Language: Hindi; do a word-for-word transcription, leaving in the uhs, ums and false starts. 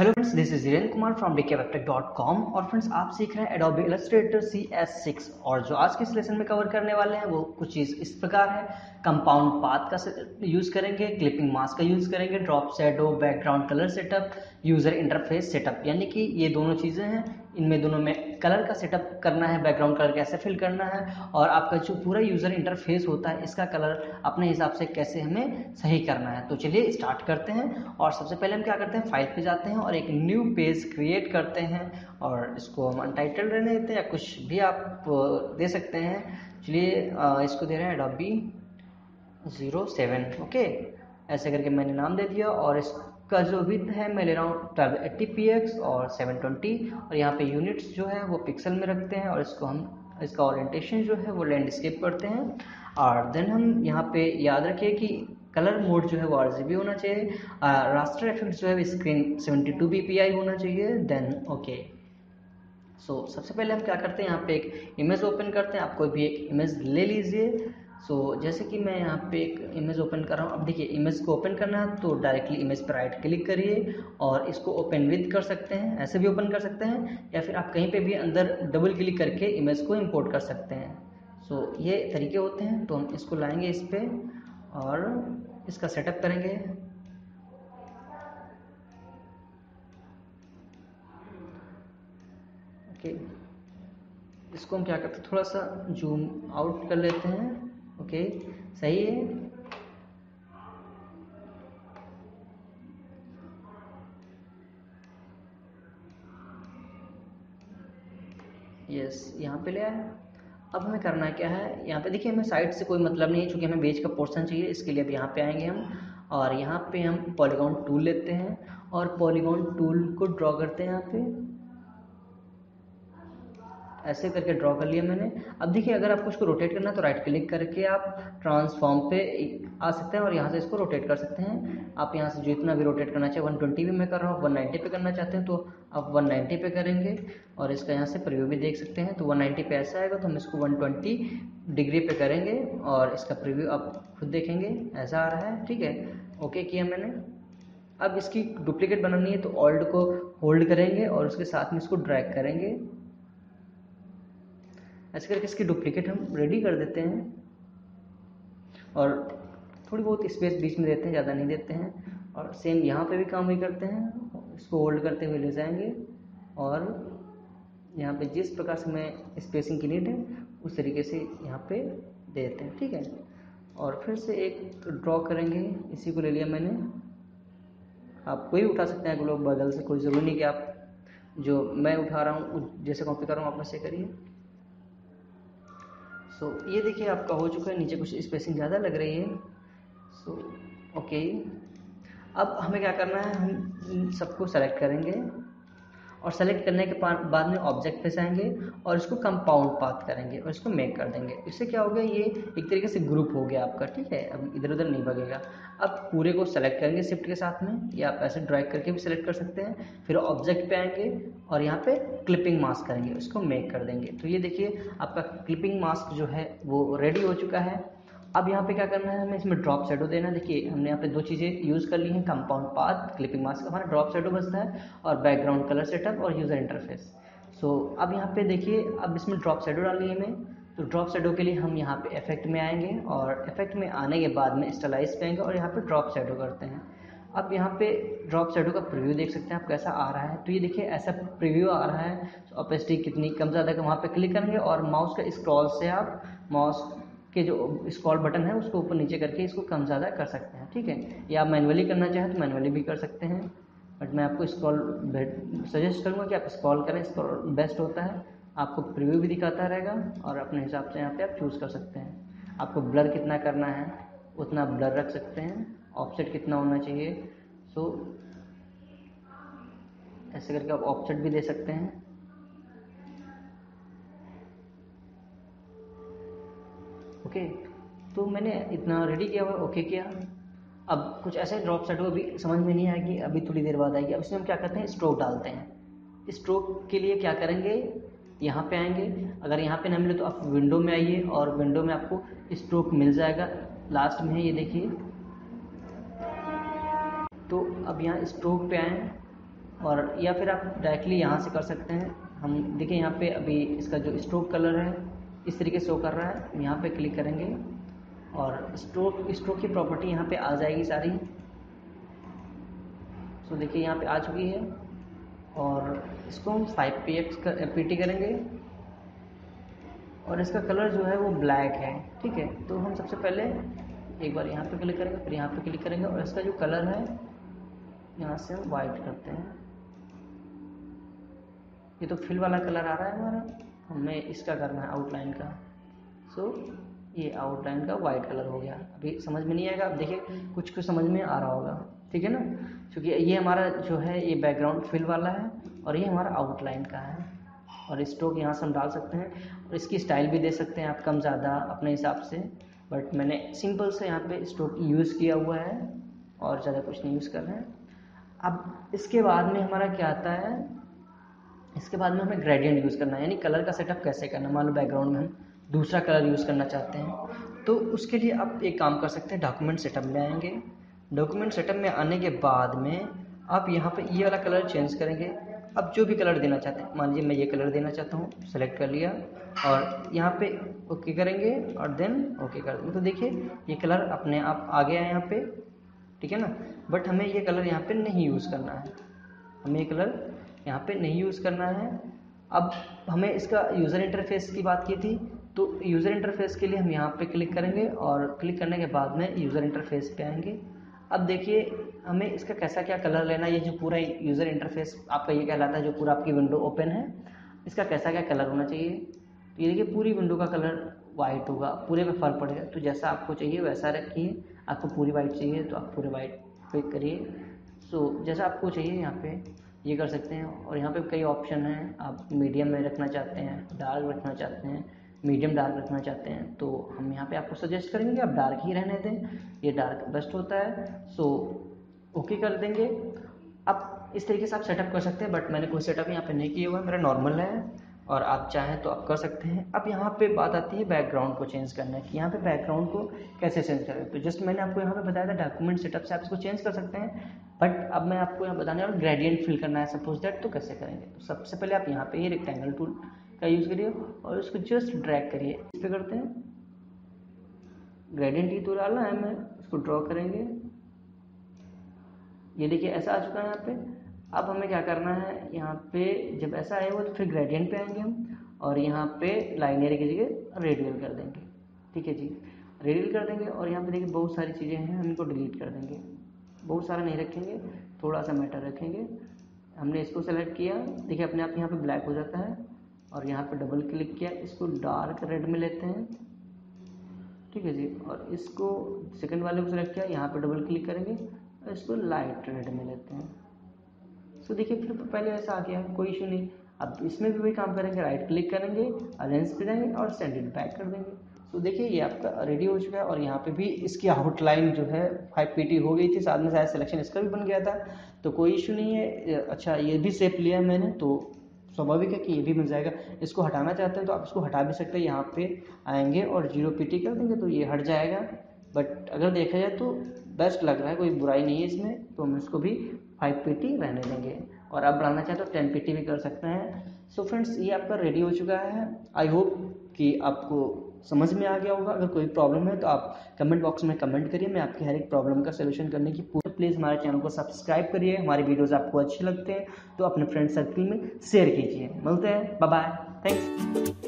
Hello friends, this is Virendra Kumar from D K web tech dot com. और फ्रेंड्स, आप सीख रहे हैं Adobe Illustrator C S six. और जो आज के इस लेसन में कवर करने वाले हैं वो कुछ चीज़ इस प्रकार है। कंपाउंड पाथ का यूज़ करेंगे, क्लिपिंग मास्क का यूज़ करेंगे, drop shadow, background colour setup, user interface setup, यानी कि ये दोनों चीज़ें हैं। इनमें दोनों में कलर का सेटअप करना है, बैकग्राउंड कलर कैसे फिल करना है, और आपका जो पूरा यूज़र इंटरफेस होता है इसका कलर अपने हिसाब से कैसे हमें सही करना है। तो चलिए स्टार्ट करते हैं। और सबसे पहले हम क्या करते हैं, फाइल पे जाते हैं और एक न्यू पेज क्रिएट करते हैं और इसको हम अनटाइटल रहने देते हैं या कुछ भी आप दे सकते हैं। चलिए इसको दे रहे हैं एडोबी ज़ीरो सेवन। ओके, ऐसे करके मैंने नाम दे दिया। और इसका जो विड्थ है मैं ले रहा हूँ ट्वेल्व एट्टी पी एक्स और सेवन ट्वेंटी, और यहाँ पे यूनिट्स जो है वो पिक्सल में रखते हैं। और इसको हम इसका ओरिएंटेशन जो है वो लैंडस्केप करते हैं। और देन हम यहाँ पे याद रखिए कि कलर मोड जो है वो आरजीबी होना चाहिए, रास्टर इफेक्ट जो है screen seventy two B P I होना चाहिए। देन ओके, सो so, सबसे पहले हम क्या करते हैं, यहाँ पे एक इमेज ओपन करते हैं। आप कोई भी एक इमेज ले लीजिए। सो so, जैसे कि मैं यहाँ पे एक इमेज ओपन कर रहा हूँ। अब देखिए, इमेज को ओपन करना है तो डायरेक्टली इमेज पर राइट क्लिक करिए और इसको ओपन विद कर सकते हैं, ऐसे भी ओपन कर सकते हैं, या फिर आप कहीं पे भी अंदर डबल क्लिक करके इमेज को इंपोर्ट कर सकते हैं। सो so, ये तरीके होते हैं। तो हम इसको लाएंगे इस पर और इसका सेटअप करेंगे। ओके, इसको हम क्या करते हैं, थोड़ा सा जूम आउट कर लेते हैं। ओके, सही है। यस, यहाँ पे ले आया। अब हमें करना क्या है, यहाँ पे देखिए हमें साइड से कोई मतलब नहीं है, क्योंकि हमें बेज का पोर्शन चाहिए। इसके लिए अब यहाँ पे आएंगे हम और यहाँ पे हम पॉलीगॉन टूल लेते हैं और पॉलीगॉन टूल को ड्रॉ करते हैं। यहाँ पे ऐसे करके ड्रॉ कर लिया मैंने। अब देखिए, अगर आपको इसको रोटेट करना है तो राइट क्लिक करके आप ट्रांसफॉर्म पे आ सकते हैं और यहाँ से इसको रोटेट कर सकते हैं। आप यहाँ से जितना भी रोटेट करना चाहिए, वन ट्वेंटी भी मैं कर रहा हूँ, वन नाइंटी पे करना चाहते हैं तो आप वन नाइंटी पे करेंगे। और इसका यहाँ से प्रीव्यू भी देख सकते हैं। तो वन नाइंटी पे ऐसा आएगा तो हम इसको वन ट्वेंटी डिग्री पे करेंगे और इसका प्रीव्यू आप खुद देखेंगे, ऐसा आ रहा है। ठीक है, ओके किया मैंने। अब इसकी डुप्लीकेट बनानी है तो ऑल्ट को होल्ड करेंगे और उसके साथ में इसको ड्रैग करेंगे। ऐसे करके इसकी डुप्लीकेट हम रेडी कर देते हैं और थोड़ी बहुत स्पेस बीच में देते हैं, ज़्यादा नहीं देते हैं। और सेम यहाँ पे भी काम वही करते हैं, इसको होल्ड करते हुए ले जाएंगे और यहाँ पे जिस प्रकार से हमें स्पेसिंग की नीड है उस तरीके से यहाँ पे दे देते हैं। ठीक है, और फिर से एक ड्रॉ करेंगे। इसी को ले लिया मैंने, आप कोई उठा सकते हैं लोग बगल से, कोई ज़रूरी नहीं कि आप जो मैं उठा रहा हूँ जैसे कॉपी कर रहा हूँ आप वैसे करिए। सो so, ये देखिए आपका हो चुका है। नीचे कुछ स्पेसिंग ज़्यादा लग रही है। सो so, ओके, अब हमें क्या करना है, हम सबको सेलेक्ट करेंगे और सेलेक्ट करने के बाद में ऑब्जेक्ट पे जाएंगे और इसको कंपाउंड पाथ करेंगे और इसको मेक कर देंगे। इससे क्या हो गया, ये एक तरीके से ग्रुप हो गया आपका। ठीक है, अब इधर उधर नहीं भगेगा। अब पूरे को सेलेक्ट करेंगे शिफ्ट के साथ में, या आप ऐसे ड्रैग करके भी सेलेक्ट कर सकते हैं। फिर ऑब्जेक्ट पे आएंगे और यहाँ पे क्लिपिंग मास्क करेंगे, इसको मेक कर देंगे। तो ये देखिए आपका क्लिपिंग मास्क जो है वो रेडी हो चुका है। अब यहाँ पे क्या करना है, हमें इसमें ड्रॉप शैडो देना है। देखिए हमने यहाँ पे दो चीज़ें यूज़ कर ली हैं, कंपाउंड पाथ, क्लिपिंग मास्क, हमारा ड्रॉप शैडो बचता है, और बैकग्राउंड कलर सेटअप और यूज़र इंटरफेस। सो अब यहाँ पे देखिए, अब इसमें ड्रॉप शैडो डालनी है हमें। तो ड्रॉप शैडो के लिए हम यहाँ पे इफेक्ट में आएंगे और इफेक्ट में आने के बाद में स्टाइलाइज पे आएंगे और यहाँ पे ड्रॉप शैडो करते हैं। अब यहाँ पे ड्रॉप शैडो का प्रीव्यू देख सकते हैं आप कैसा आ रहा है। तो ये देखिए ऐसा प्रीव्यू आ रहा है। तो ऑपेसिटी कितनी कम ज़्यादा का वहाँ पे क्लिक करेंगे और माउस का स्क्रॉल से आप माउस के जो स्क्रॉल बटन है उसको ऊपर नीचे करके इसको कम ज़्यादा कर सकते हैं। ठीक है, या आप मैनुअली करना चाहें तो मैनुअली भी कर सकते हैं, बट मैं आपको स्क्रॉल सजेस्ट करूँगा कि आप स्क्रॉल करें, स्क्रॉल बेस्ट होता है। आपको प्रीव्यू भी दिखाता रहेगा और अपने हिसाब से यहाँ पे आप चूज़ कर सकते हैं। आपको ब्लर कितना करना है उतना ब्लर रख सकते हैं, ऑफसेट कितना होना चाहिए। सो ऐसे करके आप ऑफसेट भी दे सकते हैं। ओके okay, तो मैंने इतना रेडी किया हुआ, ओके किया। अब कुछ ऐसे ड्रॉप शैडो अभी समझ में नहीं आएगी, अभी थोड़ी देर बाद आएगी। अब इसमें हम क्या करते हैं, स्ट्रोक डालते हैं। स्ट्रोक के लिए क्या करेंगे, यहाँ पे आएंगे, अगर यहाँ पे ना मिले तो आप विंडो में आइए और विंडो में आपको स्ट्रोक मिल जाएगा, लास्ट में है ये देखिए। तो अब यहाँ स्ट्रोक पे आए और या फिर आप डायरेक्टली यहाँ से कर सकते हैं। हम देखिए यहाँ पे अभी इसका जो स्ट्रोक कलर है इस तरीके से शो कर रहा है। हम यहाँ पे क्लिक करेंगे और स्ट्रोक स्ट्रोक की प्रॉपर्टी यहाँ पे आ जाएगी सारी। तो देखिए यहाँ पे आ चुकी है और इसको हम five P X P T करेंगे और इसका कलर जो है वो ब्लैक है, ठीक है। तो हम सबसे पहले एक बार यहाँ पे क्लिक करेंगे, फिर यहाँ पे क्लिक करेंगे और इसका जो कलर है यहाँ से हम वाइट करते हैं। ये तो फिल वाला कलर आ रहा है हमारा, हमें इसका करना है आउटलाइन का। सो ये आउटलाइन का वाइट कलर हो गया। अभी समझ में नहीं आएगा, अब देखिए कुछ कुछ समझ में आ रहा होगा, ठीक है ना, क्योंकि ये हमारा जो है ये बैकग्राउंड फिल वाला है और ये हमारा आउटलाइन का है। और स्ट्रोक यहाँ से हम डाल सकते हैं और इसकी स्टाइल भी दे सकते हैं आप कम ज़्यादा अपने हिसाब से, बट मैंने सिंपल से यहाँ पे स्ट्रोक यूज़ किया हुआ है और ज़्यादा कुछ नहीं यूज़ कर रहे हैं। अब इसके बाद में हमारा क्या आता है, इसके बाद में हमें ग्रेडियंट यूज़ करना है, यानी कलर का सेटअप कैसे करना। मान लो बैकग्राउंड में हम दूसरा कलर यूज़ करना चाहते हैं तो उसके लिए आप एक काम कर सकते हैं, डॉक्यूमेंट सेटअप में आएंगे। डॉक्यूमेंट सेटअप में आने के बाद में आप यहाँ पे ये वाला कलर चेंज करेंगे। अब जो भी कलर देना चाहते हैं, मान लीजिए मैं ये कलर देना चाहता हूँ, सेलेक्ट कर लिया और यहाँ पे ओके करेंगे और देन ओके कर देंगे। तो देखिए ये कलर अपने आप आ गया है यहाँ पे, ठीक है ना। बट हमें ये कलर यहाँ पे नहीं यूज़ करना है, हमें ये कलर यहाँ पे नहीं यूज़ करना है। अब हमें इसका यूज़र इंटरफेस की बात की थी, तो यूज़र इंटरफेस के लिए हम यहाँ पे क्लिक करेंगे और क्लिक करने के बाद में यूज़र इंटरफेस पे आएंगे। अब देखिए हमें इसका कैसा क्या कलर लेना है। ये जो पूरा यूज़र इंटरफेस आपका ये कहलाता है, जो पूरा आपकी विंडो ओपन है, इसका कैसा क्या कलर होना चाहिए। तो ये देखिए पूरी विंडो का कलर वाइट होगा, पूरे पे फर्क पड़ेगा। तो जैसा आपको चाहिए वैसा रखिए। आपको पूरी वाइट चाहिए तो आप पूरे वाइट पे करिए। सो जैसा आपको चाहिए यहाँ पे ये कर सकते हैं। और यहाँ पे कई ऑप्शन हैं, आप मीडियम में रखना चाहते हैं, डार्क रखना चाहते हैं, मीडियम डार्क रखना चाहते हैं, तो हम यहाँ पे आपको सजेस्ट करेंगे कि आप डार्क ही रहने दें, ये डार्क बेस्ट होता है। सो ओके कर देंगे। अब इस तरीके से आप सेटअप कर सकते हैं, बट मैंने कोई सेटअप यहाँ पे नहीं किया हुआ है, मेरा नॉर्मल है और आप चाहें तो आप कर सकते हैं। अब यहाँ पे बात आती है बैकग्राउंड को चेंज करने की। यहाँ पे बैकग्राउंड को कैसे चेंज करें, तो जस्ट मैंने आपको यहाँ पे बताया था डॉक्यूमेंट सेटअप से आप इसको चेंज कर सकते हैं। बट अब मैं आपको यहाँ बताने वाला ग्रेडियंट फिल करना है सपोज दैट, तो कैसे करेंगे। तो सबसे पहले आप यहाँ पे ये रेक्टेंगल टूल का यूज़ करिए और उसको जस्ट ड्रैग करिए। इस पे करते हैं ग्रेडियंट ही तो डालना है, हमें इसको ड्रॉ करेंगे। ये देखिए ऐसा आ चुका है यहाँ पे। अब हमें क्या करना है, यहाँ पे जब ऐसा आएगा तो फिर ग्रेडियंट पे आएंगे हम और यहाँ पे लाइनर की जगह रेडियल कर देंगे, ठीक है जी, रेडियल कर देंगे। और यहाँ पे देखिए बहुत सारी चीज़ें हैं, हम इनको डिलीट कर देंगे। बहुत सारा नहीं रखेंगे, थोड़ा सा मैटर रखेंगे। हमने इसको सेलेक्ट किया, देखिए अपने आप यहाँ पे ब्लैक हो जाता है और यहाँ पे डबल क्लिक किया, इसको डार्क रेड में लेते हैं, ठीक है जी। और इसको सेकंड वाले को सेलेक्ट किया, यहाँ पे डबल क्लिक करेंगे और इसको लाइट रेड में लेते हैं। सो देखिए फिर पहले ऐसा आ गया, कोई इशू नहीं। अब इसमें भी वही काम करेंगे, राइट क्लिक करेंगे, अरेंज पे जाएंगे और सेंड इट बैक कर देंगे। तो देखिए ये आपका रेडी हो चुका है। और यहाँ पे भी इसकी आउटलाइन जो है फाइव पी टी हो गई थी, साथ में शायद सिलेक्शन इसका भी बन गया था, तो कोई इशू नहीं है। अच्छा ये भी शेप लिया मैंने, तो स्वाभाविक है कि ये भी मिल जाएगा। इसको हटाना चाहते हैं तो आप इसको हटा भी सकते हैं, यहाँ पे आएंगे और जीरो पी टी कर देंगे तो ये हट जाएगा। बट अगर देखा जाए तो बेस्ट लग रहा है, कोई बुराई नहीं है इसमें, तो हम इसको भी फाइव पी टी रहने देंगे। और आप बढ़ाना चाहते तो टेन पी टी भी कर सकते हैं। सो फ्रेंड्स ये आपका रेडी हो चुका है। आई होप कि आपको समझ में आ गया होगा। अगर कोई प्रॉब्लम है तो आप कमेंट बॉक्स में कमेंट करिए, मैं आपकी हर एक प्रॉब्लम का सोल्यूशन करने की पूरी। प्लीज़ हमारे चैनल को सब्सक्राइब करिए, हमारे वीडियोज़ आपको अच्छे लगते हैं तो अपने फ्रेंड सर्कल में शेयर कीजिए। मिलते हैं, बाय बाय, थैंक्स।